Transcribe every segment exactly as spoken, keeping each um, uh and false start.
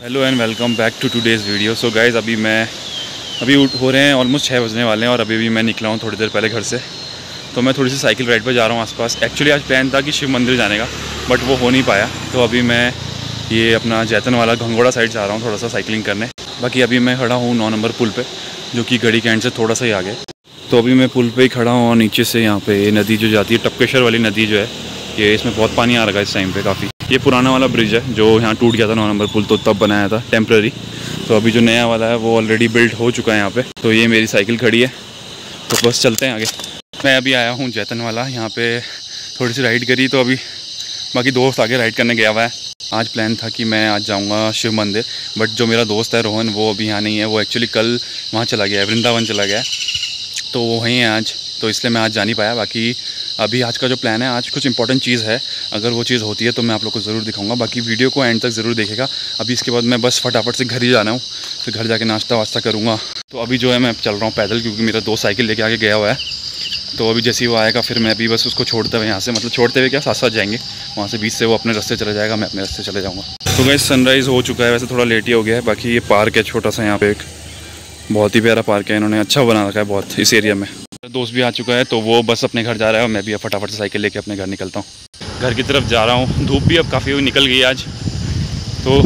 Hello and welcome back to today's video. So guys अभी मैं अभी हो रहे हैं ऑलमोस्ट छः बजने वाले हैं और अभी भी मैं निकला हूँ थोड़ी देर पहले घर से। तो मैं थोड़ी सी साइकिल राइड पर जा रहा हूँ आसपास। एक्चुअली आज प्लान था कि शिव मंदिर जाने का, बट वो हो नहीं पाया। तो अभी मैं ये अपना जैतन वाला घंगोड़ा साइड जा रहा हूँ थोड़ा सा साइकिलिंग करने। बाकी अभी मैं खड़ा हूँ नौ नंबर पुल पे, जो कि गढ़ी कैंट से थोड़ा सा ही आगे। तो अभी मैं पुल पे ही खड़ा हूँ और नीचे से यहाँ पे नदी जो जाती है, टपकेश्वर वाली नदी जो है, ये इसमें बहुत पानी आ रहा है इस टाइम पे काफ़ी। ये पुराना वाला ब्रिज है जो यहाँ टूट गया था, नौ नंबर पुल, तो तब बनाया था टेम्प्रेरी। तो अभी जो नया वाला है वो ऑलरेडी बिल्ड हो चुका है यहाँ पे। तो ये मेरी साइकिल खड़ी है, तो बस चलते हैं आगे। मैं अभी आया हूँ जैतन वाला, यहाँ पे थोड़ी सी राइड करी। तो अभी बाकी दोस्त आगे राइड करने गया हुआ है। आज प्लान था कि मैं आज जाऊँगा शिव मंदिर, बट जो मेरा दोस्त है रोहन, वो अभी यहाँ नहीं है। वो एक्चुअली कल वहाँ चला गया है, वृंदावन चला गया है, तो वो वहीं है आज, तो इसलिए मैं आज जा नहीं पाया। बाकी अभी आज का जो प्लान है, आज कुछ इंपॉर्टेंट चीज़ है, अगर वो चीज़ होती है तो मैं आप लोग को ज़रूर दिखाऊंगा। बाकी वीडियो को एंड तक ज़रूर देखेगा। अभी इसके बाद मैं बस फटाफट से घर ही जाना हूँ, फिर घर जाके नाश्ता वास्ता करूँगा। तो अभी जो है मैं चल रहा हूँ पैदल, क्योंकि मेरा दोस्त साइकिल लेके आगे गया हुआ है। तो अभी जैसे ही वो आएगा फिर मैं अभी बस उसको छोड़ते हुए यहाँ से, मतलब छोड़ते हुए क्या, साथ साथ जाएंगे। वहाँ से बीच से वो अपने रास्ते चले जाएगा, मैं अपने रास्ते चले जाऊँगा। तो गाइस सनराइज़ हो चुका है, वैसे थोड़ा लेट ही हो गया है। बाकी ये पार्क है छोटा सा, यहाँ पे एक बहुत ही प्यारा पार्क है, इन्होंने अच्छा बना रखा है बहुत इस एरिया में। दोस्त भी आ चुका है, तो वो बस अपने घर जा रहा है और मैं भी अब फटाफट से साइकिल लेके अपने घर निकलता हूँ। घर की तरफ जा रहा हूँ। धूप भी अब काफ़ी निकल गई आज, तो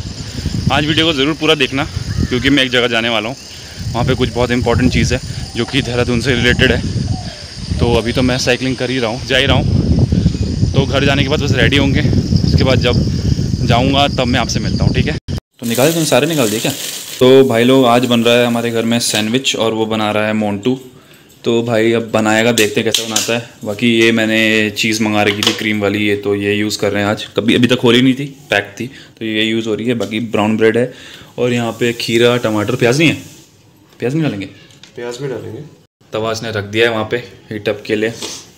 आज वीडियो को ज़रूर पूरा देखना, क्योंकि मैं एक जगह जाने वाला हूँ। वहाँ पे कुछ बहुत इंपॉर्टेंट चीज़ है जो कि देहरादून से रिलेटेड है। तो अभी तो मैं साइकिलिंग कर ही रहा हूँ, जा ही रहा हूँ। तो घर जाने के बाद बस रेडी होंगे, उसके बाद जब जाऊँगा तब मैं आपसे मिलता हूँ, ठीक है। तो निकाल तुम सारे निकाल दिए क्या? तो भाई लोग आज बन रहा है हमारे घर में सैंडविच, और वो बना रहा है मोन्टू। तो भाई अब बनाएगा, देखते हैं कैसे बनाता है। बाकी ये मैंने चीज़ मंगा रखी थी क्रीम वाली, ये तो ये यूज़ कर रहे हैं आज। कभी अभी तक खोली नहीं थी, पैक थी, तो ये यूज़ हो रही है। बाकी ब्राउन ब्रेड है, और यहाँ पे खीरा, टमाटर, प्याज नहीं है, प्याज नहीं डालेंगे, प्याज भी डालेंगे। तवा इसने रख दिया है वहाँ पे हीट अप के लिए।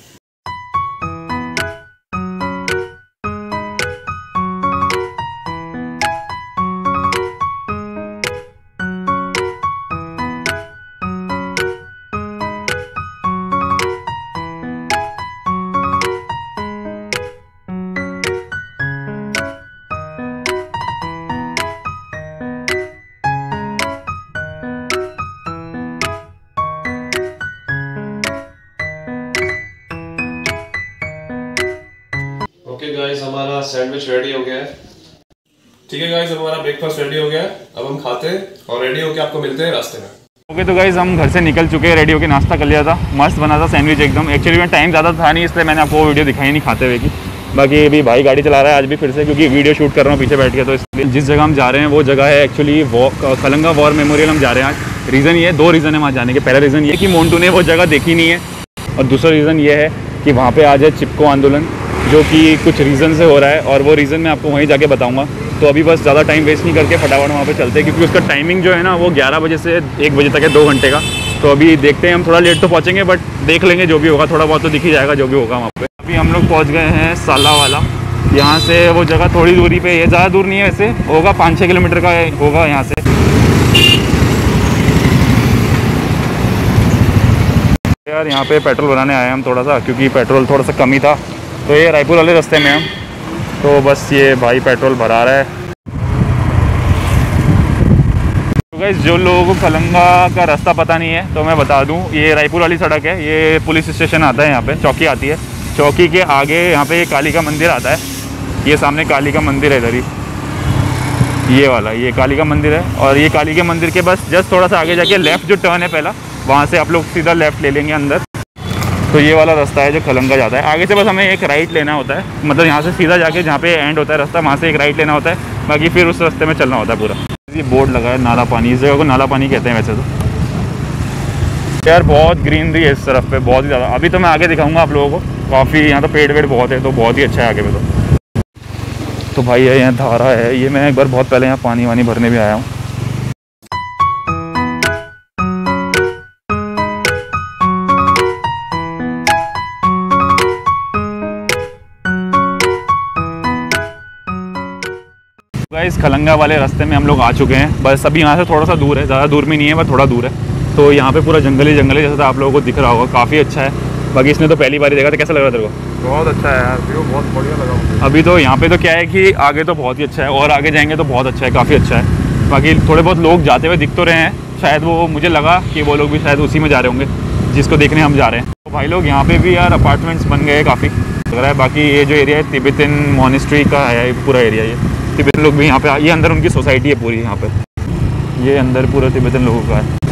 ओके गाइस, हमारा सैंडविच रेडी हो गया है। ठीक है गाइस, हमारा ब्रेकफास्ट रेडी हो गया है। अब हम खाते हैं और रेडी होके आपको मिलते हैं रास्ते में। ओके तो गाइस हम घर से निकल चुके हैं, रेडी होके नाश्ता कर लिया था। मस्त बना था सैंडविच एकदम। एक्चुअली में टाइम ज़्यादा था नहीं, इसलिए मैंने आपको वो वीडियो दिखाई नहीं खाते हुए की। बाकी अभी भाई गाड़ी चला रहा है आज भी फिर से, क्योंकि वीडियो शूट कर रहा हूँ पीछे बैठ के। तो इसलिए जिस जगह हम जा रहे हैं वो जगह है एक्चुअली खलंगा वॉर मेमोरियल हम जा रहे हैं आज। रीज़न ये, दो रीज़न है वहाँ जाने के। पहला रीज़न ये कि मोन्टू ने वो जगह देखी नहीं है, और दूसरा रीज़न ये है कि वहाँ पर आज है चिपको आंदोलन, जो कि कुछ रीज़न से हो रहा है, और वो रीज़न मैं आपको वहीं जाके बताऊंगा। तो अभी बस ज़्यादा टाइम वेस्ट नहीं करके फटाफट वहाँ पे चलते हैं, क्योंकि उसका टाइमिंग जो है ना वो ग्यारह बजे से एक बजे तक है, दो घंटे का। तो अभी देखते हैं, हम थोड़ा लेट तो पहुँचेंगे, बट देख लेंगे जो भी होगा, थोड़ा बहुत तो दिख ही जाएगा जो भी होगा वहाँ पे। अभी हम लोग पहुँच गए हैं साला वाला। यहाँ से वो जगह थोड़ी दूरी पर है, ज़्यादा दूर नहीं है वैसे, होगा पाँच छः किलोमीटर का होगा यहाँ से। यार यहाँ पे पेट्रोल भराने आए हम थोड़ा सा, क्योंकि पेट्रोल थोड़ा सा कमी था। तो ये रायपुर वाले रास्ते में हम, तो बस ये भाई पेट्रोल भरा रहा है। तो गाइस जो लोगों को खलंगा का रास्ता पता नहीं है तो मैं बता दूं, ये रायपुर वाली सड़क है। ये पुलिस स्टेशन आता है, यहाँ पे चौकी आती है। चौकी के आगे यहाँ पे काली का मंदिर आता है। ये सामने काली का मंदिर है इधर ही, ये वाला, ये काली का मंदिर है। और ये काली के मंदिर के बस जस्ट थोड़ा सा आगे जाके लेफ़्ट जो टर्न है पहला, वहाँ से आप लोग सीधा लेफ़्ट ले लेंगे अंदर। तो ये वाला रास्ता है जो खलंगा जाता है। आगे से बस हमें एक राइट लेना होता है, मतलब यहाँ से सीधा जाके जहाँ पे एंड होता है रास्ता, वहाँ से एक राइट लेना होता है। बाकी फिर उस रास्ते में चलना होता है पूरा। ये बोर्ड लगा है नाला पानी, इस जगह को नाला पानी कहते हैं वैसे तो। यार बहुत ग्रीनरी है इस तरफ पे, बहुत ही ज़्यादा। अभी तो मैं आगे दिखाऊंगा आप लोगों को, काफ़ी यहाँ तो पेड़ वेड़ बहुत है, तो बहुत ही अच्छा है आगे में। तो तो भाई है यहाँ धारा है, ये मैं एक बार बहुत पहले यहाँ पानी वानी भरने भी आया हूँ। इस खलंगा वाले रास्ते में हम लोग आ चुके हैं। बस अभी यहाँ से थोड़ा सा दूर है, ज़्यादा दूर में नहीं है, बस थोड़ा दूर है। तो यहाँ पे पूरा जंगल ही जंगल है, जैसा आप लोगों को दिख रहा होगा, काफ़ी अच्छा है। बाकी इसने तो पहली बार ही देखा था। कैसा लग रहा तेरे को? बहुत अच्छा है यार, व्यू बहुत बढ़िया लगा मुझे। अभी तो यहाँ पे तो क्या है कि आगे तो बहुत ही अच्छा है और आगे जाएंगे तो बहुत अच्छा है, काफ़ी अच्छा है। बाकी थोड़े बहुत लोग जाते हुए दिख तो रहे हैं, शायद वो मुझे लगा कि वो लोग भी शायद उसी में जा रहे होंगे जिसको देखने हम जा रहे हैं। तो भाई लोग यहाँ पे भी यार अपार्टमेंट्स बन गए काफ़ी लग रहा है। बाकी ये जो एरिया है तिब्बतन मॉनेस्ट्री का है पूरा एरिया, ये तिब्बतन लोग भी यहाँ पे, ये अंदर उनकी सोसाइटी है पूरी यहाँ पे, ये अंदर पूरा तिब्बतन लोगों का है।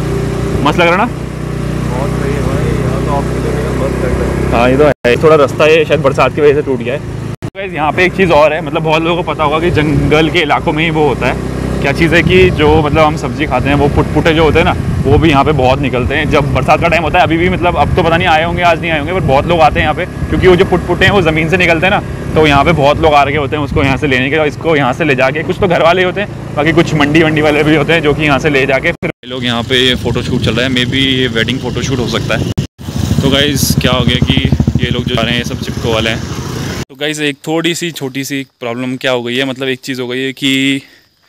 मस्त लग रहा ना? बहुत सही है भाई, यहाँ तो आपके लिए मस्त लग रहा है। हाँ ये तो है, थोड़ा रास्ता है शायद बरसात की वजह से टूट गया है। गाइस यहाँ पे एक चीज़ और है, मतलब बहुत लोगों को पता होगा कि जंगल के इलाकों में ही वो होता है। क्या चीज़ है कि जो मतलब हम सब्जी खाते हैं वो पुटपुटे जो होते हैं ना, वो भी यहाँ पे बहुत निकलते हैं जब बरसात का टाइम होता है। अभी भी मतलब अब तो पता नहीं आए होंगे, आज नहीं आए होंगे, पर बहुत लोग आते हैं यहाँ पे, क्योंकि वो जो पुटपुटे हैं वो ज़मीन से निकलते हैं ना, तो यहाँ पे बहुत लोग आ रहे होते हैं उसको यहाँ से लेने के, और इसको यहाँ से ले जाके, कुछ तो घर वाले होते हैं, बाकी कुछ मंडी वंडी वाले भी होते हैं जो कि यहाँ से ले जाके फिर लोग यहाँ पे फ़ोटो शूट चल रहा है। मे बी ये वेडिंग फ़ोटो शूट हो सकता है। तो गाइज़ क्या हो गया कि ये लोग जो जा रहे हैं ये सब चिपको वाले हैं। तो गाइज़ एक थोड़ी सी छोटी सी प्रॉब्लम क्या हो गई है, मतलब एक चीज़ हो गई है कि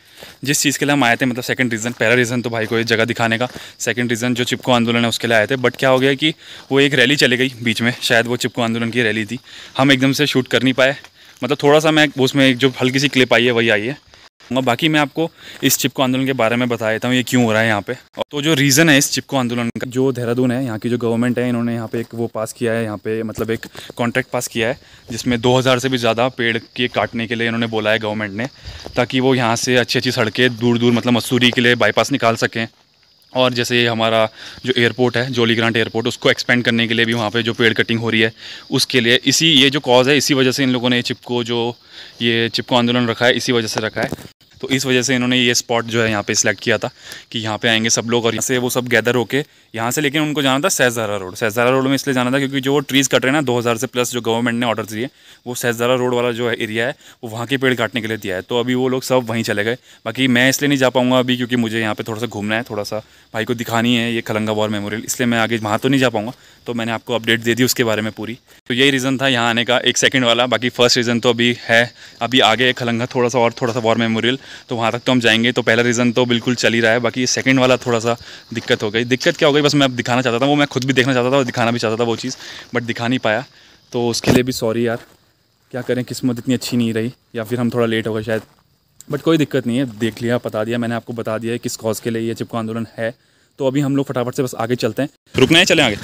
जिस चीज़ के लिए हम आए थे, मतलब सेकंड रीज़न, पहला रीज़न तो भाई को ये जगह दिखाने का, सेकंड रीज़न जो चिपको आंदोलन है उसके लिए आए थे। बट क्या हो गया कि वो एक रैली चली गई बीच में, शायद वो चिपको आंदोलन की रैली थी, हम एकदम से शूट कर नहीं पाए। मतलब थोड़ा सा मैं उसमें एक जो हल्की सी क्लिप आई है वही आई है। बाकी मैं आपको इस चिपको आंदोलन के बारे में बता देता हूँ ये क्यों हो रहा है यहाँ पे। तो जो रीज़न है इस चिपको आंदोलन का, जो देहरादून है यहाँ की जो गवर्नमेंट है, इन्होंने यहाँ पे एक वो पास किया है, यहाँ पे मतलब एक कॉन्ट्रैक्ट पास किया है जिसमें दो हज़ार से भी ज़्यादा पेड़ के काटने के लिए इन्होंने बोला है गवर्नमेंट ने, ताकि वो यहाँ से अच्छी अच्छी सड़कें दूर दूर मतलब मसूरी के लिए बाईपास निकाल सकें। और जैसे हमारा जो एयरपोर्ट है जोली ग्रांट एयरपोर्ट, उसको एक्सपेंड करने के लिए भी वहाँ पे जो पेड़ कटिंग हो रही है उसके लिए, इसी ये जो कॉज है इसी वजह से इन लोगों ने ये चिपको जो ये चिपको आंदोलन रखा है, इसी वजह से रखा है। तो इस वजह से इन्होंने ये स्पॉट जो है यहाँ पे सिलेक्ट किया था कि यहाँ पे आएंगे सब लोग, और यहाँ से वो सब गैदर होके यहाँ से, लेकिन उनको जाना था सहजारा रोड। सहजारा रोड में इसलिए जाना था क्योंकि जो वो ट्रीज़ कट रहे हैं ना दो हज़ार से प्लस, जो गवर्नमेंट ने ऑर्डर दिए, वो सहजारा रोड वाला जो एरिया है वो वहाँ के पेड़ काटने के लिए दिया है। तो अभी वो लोग सब वहीं चले गए। बाकी मैं इसलिए नहीं जा पाऊँगा अभी क्योंकि मुझे यहाँ पर थोड़ा सा घूमना है, थोड़ा सा भाई को दिखानी है ये खलंगा वॉर मेमोरियल, इसलिए मैं आगे वहाँ तो नहीं जा पाऊँगा। तो मैंने आपको अपडेट दे दी उसके बारे में पूरी। तो यही रीज़न था यहाँ आने का, एक सेकंड वाला। बाकी फर्स्ट रीज़न तो अभी है, अभी आगे खलंगा थोड़ा सा और थोड़ा सा वॉर मेमोरियल, तो वहाँ तक तो हम जाएंगे। तो पहला रीज़न तो बिल्कुल चल ही रहा है, बाकी ये सेकंड वाला थोड़ा सा दिक्कत हो गई। दिक्कत क्या हो गई, बस मैं अब दिखाना चाहता था, वो मैं खुद भी देखना चाहता था और दिखाना भी चाहता था वो चीज़, बट दिखा नहीं पाया। तो उसके लिए भी सॉरी यार, क्या करें, किस्मत इतनी अच्छी नहीं रही, या फिर हम थोड़ा लेट हो गए शायद, बट कोई दिक्कत नहीं है। देख लिया, बता दिया मैंने आपको, बता दिया है किस कॉज के लिए ये चिपको आंदोलन है। तो अभी हम लोग फटाफट से बस आगे चलते हैं। रुकना है, चलें आगे,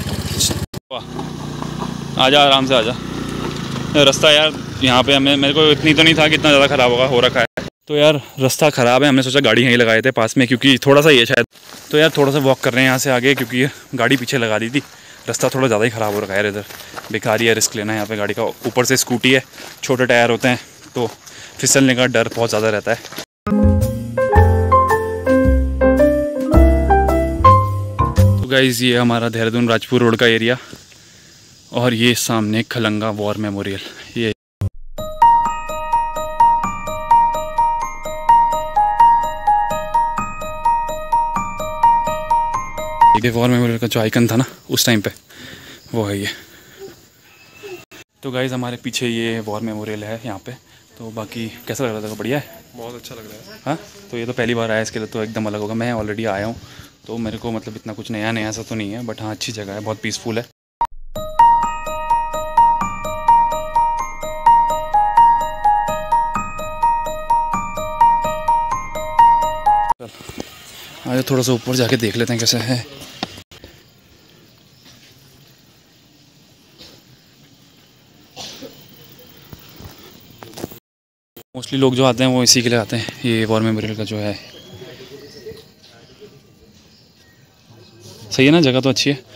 आजा आराम से आजा। रास्ता यार यहाँ पे हमें, मेरे को इतनी तो नहीं था कि इतना ज़्यादा ख़राब होगा, हो रखा है। तो यार रास्ता ख़राब है, हमने सोचा गाड़ी यहीं लगाए थे पास में, क्योंकि थोड़ा सा ये शायद, तो यार थोड़ा सा वॉक कर रहे हैं यहाँ से आगे, क्योंकि गाड़ी पीछे लगा दी थी। रास्ता थोड़ा ज़्यादा ही ख़राब हो रखा है इधर, बेकार ही है रिस्क लेना यहाँ पे गाड़ी का। ऊपर से स्कूटी है, छोटे टायर होते हैं, तो फिसलने का डर बहुत ज़्यादा रहता है। तो गाइज़ ये हमारा देहरादून राजपुर रोड का एरिया, और ये सामने खलंगा वॉर मेमोरियल। ये ये वॉर मेमोरियल का जो आइकन था ना उस टाइम पे, वो है ये। तो गाइज़ हमारे पीछे ये वॉर मेमोरियल है यहाँ पे। तो बाकी कैसा लग रहा था? बढ़िया है, बहुत अच्छा लग रहा है। हाँ, तो ये तो पहली बार आया, इसके लिए तो एकदम अलग होगा। मैं ऑलरेडी आया हूँ, तो मेरे को मतलब इतना कुछ नया नया सा तो नहीं है, बट हाँ अच्छी जगह है, बहुत पीसफुल है। आज थोड़ा सा ऊपर जाके देख लेते हैं कैसे है। मोस्टली लोग जो आते हैं वो इसी के लिए आते हैं, ये वॉर मेमोरियल का जो है। सही है ना, जगह तो अच्छी है।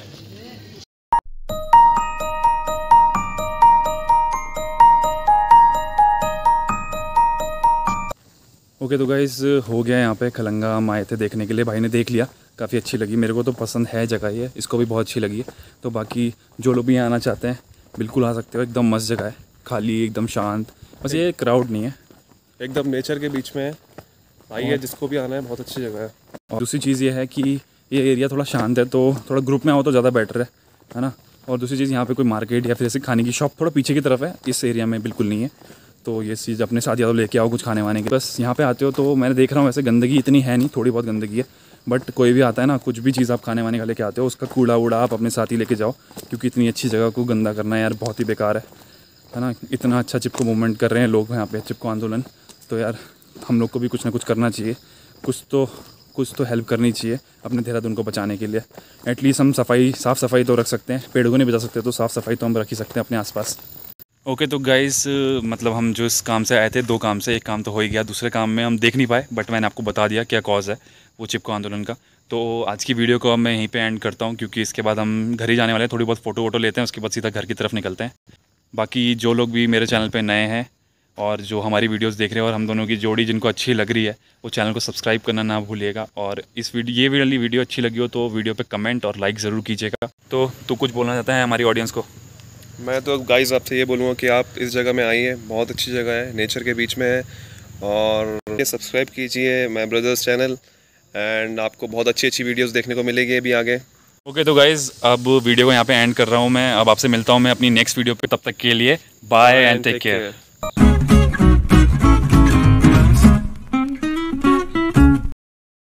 ओके तो गाइस हो गया यहाँ पे खलंगा, हम आए थे देखने के लिए, भाई ने देख लिया, काफ़ी अच्छी लगी, मेरे को तो पसंद है जगह ये, इसको भी बहुत अच्छी लगी है। तो बाकी जो लोग भी यहाँ आना चाहते हैं बिल्कुल आ सकते हो, एकदम मस्त जगह है, खाली एकदम शांत, बस ये क्राउड नहीं है, एकदम नेचर के बीच में है। आइए जिसको भी आना है, बहुत अच्छी जगह है। और दूसरी चीज़ ये है कि ये एरिया थोड़ा शांत है, तो थोड़ा ग्रुप में आओ तो ज़्यादा बेटर है, है ना। और दूसरी चीज़ यहाँ पे कोई मार्केट या फिर ऐसे खाने की शॉप थोड़ा पीछे की तरफ है, इस एरिया में बिल्कुल नहीं है। तो ये चीज़ अपने साथ या तो लेके आओ कुछ खाने वाने के। बस यहाँ पे आते हो तो मैंने देख रहा हूँ वैसे गंदगी इतनी है नहीं, थोड़ी बहुत गंदगी है, बट कोई भी आता है ना, कुछ भी चीज़ आप खाने वाने का लेके आते हो उसका कूड़ा वूड़ा आप अपने साथ ही लेके जाओ, क्योंकि इतनी अच्छी जगह को गंदा करना यार बहुत ही बेकार है, है ना। इतना अच्छा चिपको मूवमेंट कर रहे हैं लोग यहाँ पे, चिपको आंदोलन, तो यार हम लोग को भी कुछ ना कुछ करना चाहिए, कुछ तो कुछ तो हेल्प करनी चाहिए अपने देहरादून को बचाने के लिए। एटलीस्ट हम सफाई साफ़ सफाई तो रख सकते हैं, पेड़ को नहीं बचा सकते तो साफ़ सफाई तो हम रख ही सकते हैं अपने आसपास। ओके तो गाइस मतलब हम जो इस काम से आए थे, दो काम से, एक काम तो हो ही गया, दूसरे काम में हम देख नहीं पाए, बट मैंने आपको बता दिया क्या कॉज है वो चिपको आंदोलन का। तो आज की वीडियो को अब मैं यहीं पे एंड करता हूँ, क्योंकि इसके बाद हम घर ही जाने वाले हैं, थोड़ी बहुत फ़ोटो वोटो लेते हैं, उसके बाद सीधा घर की तरफ निकलते हैं। बाकी जो लोग भी मेरे चैनल पे नए हैं और जो हमारी वीडियोस देख रहे हैं और हम दोनों की जोड़ी जिनको अच्छी लग रही है, वो चैनल को सब्सक्राइब करना ना भूलिएगा। और इस वीडियो ये वाली वीडियो अच्छी लगी हो तो वीडियो पे कमेंट और लाइक ज़रूर कीजिएगा। तो तू कुछ बोलना चाहता है हमारी ऑडियंस को? मैं तो गाइस आपसे ये बोलूँगा कि आप इस जगह में आइए, बहुत अच्छी जगह है, नेचर के बीच में है, और ये सब्सक्राइब कीजिए माय ब्रदर्स चैनल, एंड आपको बहुत अच्छी अच्छी वीडियोस देखने को मिलेगी अभी आगे। ओके okay, तो गाइज़ अब वीडियो को यहाँ पे एंड कर रहा हूँ मैं, अब आपसे मिलता हूँ मैं अपनी नेक्स्ट वीडियो पे, तब तक के लिए बाय एंड टेक केयर।